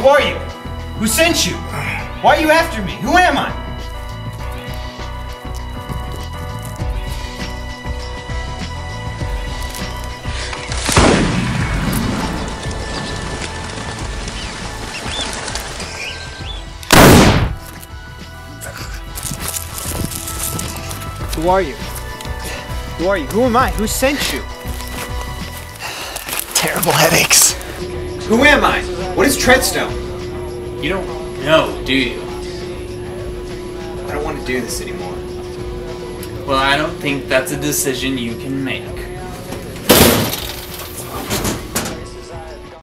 Who are you? Who sent you? Why are you after me? Who am I? Who are you? Who are you? Who am I? Who sent you? Terrible headaches. Who am I? What is Treadstone? You don't know, do you? I don't want to do this anymore. Well, I don't think that's a decision you can make.